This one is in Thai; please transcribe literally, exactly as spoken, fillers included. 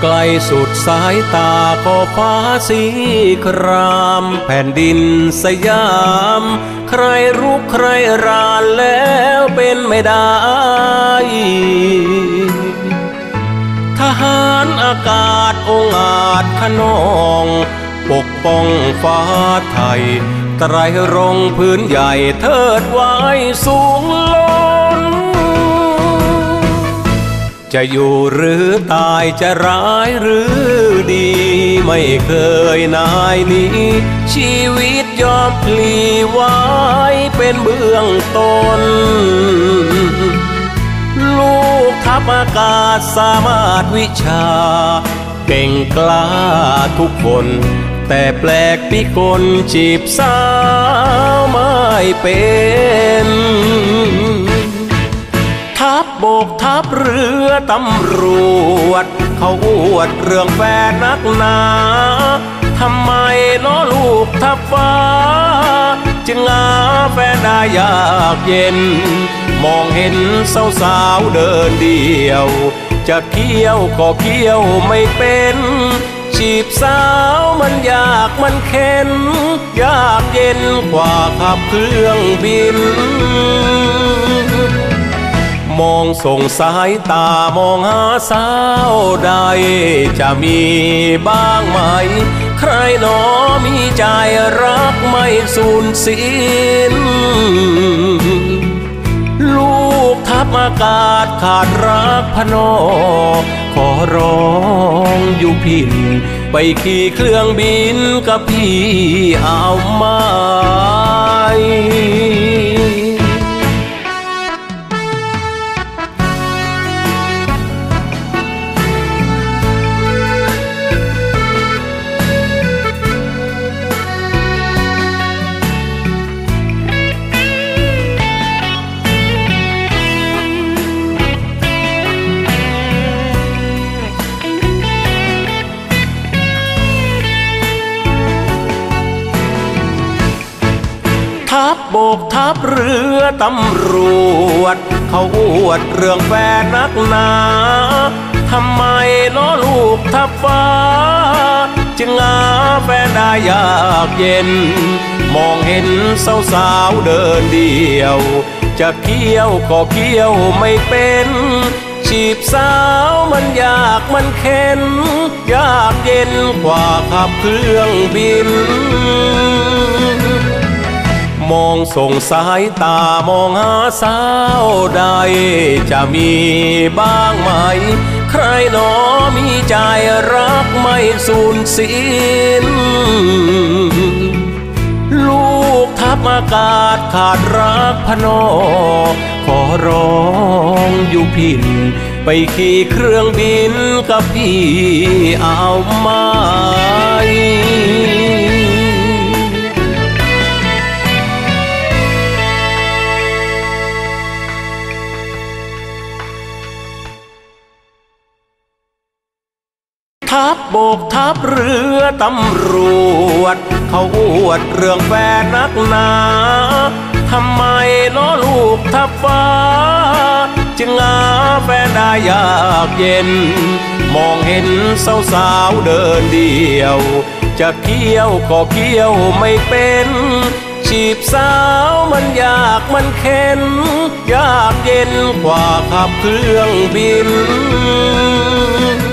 ไกลสุดสายตาก็ฟ้าสีครามแผ่นดินสยามใครรุกใครรานแล้วเป็นไม่ได้ทหารอากาศองอาจขนองปกป้องฟ้าไทยไตรรงค์พื้นใหญ่เทิดไว้สูงล้นจะอยู่หรือตายจะร้ายหรือดีไม่เคยนายนี้ชีวิตยอมพลีไว้เป็นเบื้องต้นลูกทัพอากาศสามารถวิชาเก่งกล้าทุกคนแต่แปลกพิกลจีบสาวไม่เป็นทัพบกทัพเรือตำรวจเขาอวดเรื่องแฟนนักหนาทำไมน้อลูกทัพฟ้าจึงหาแฟนได้ยากเย็นมองเห็นสาวๆเดินเดียวจะเที่ยวก็เที่ยวไม่เป็นจีบสาวมันยากมันเข็นยากเย็นกว่าขับเครื่องบินมองส่งสายตามองหาสาวใดจะมีบ้างไหมใครหนอมีใจรักไม่สูญสิ้นลูกทัพอากาศขาดรักพนอขอร้องอยู่พินไปขี่เครื่องบินกับพี่เอาไหมทัพบกทัพเรือตำรวจเขาอวดเรื่องแฟนนักหนาทำไมน้อลูกทัพฟ้าจึงหาแฟนได้ยากเย็นมองเห็นสาวๆเดินเดียวจะเที่ยวก็เที่ยวไม่เป็นจีบสาวมันยากมันเข็นยากเย็นกว่าขับเครื่องบินมองส่งสายตามองหาสาวใดจะมีบ้างไหมใครหนอมีใจรักไม่สูญสิ้นลูกทัพอากาศขาดรักพนอขอร้องอยู่พินไปขี่เครื่องบินกับพี่เอาไหมทัพบกทัพเรือตำรวจเขาอวดเรื่องแฟนนักหนาทำไมน้อลูกทัพฟ้าจึงหาแฟนได้ยากเย็นมองเห็นสาวๆเดินเดียวจะเที่ยวก็เที่ยวไม่เป็นจีบสาวมันยากมันเข็นยากเย็นกว่าขับเครื่องบิน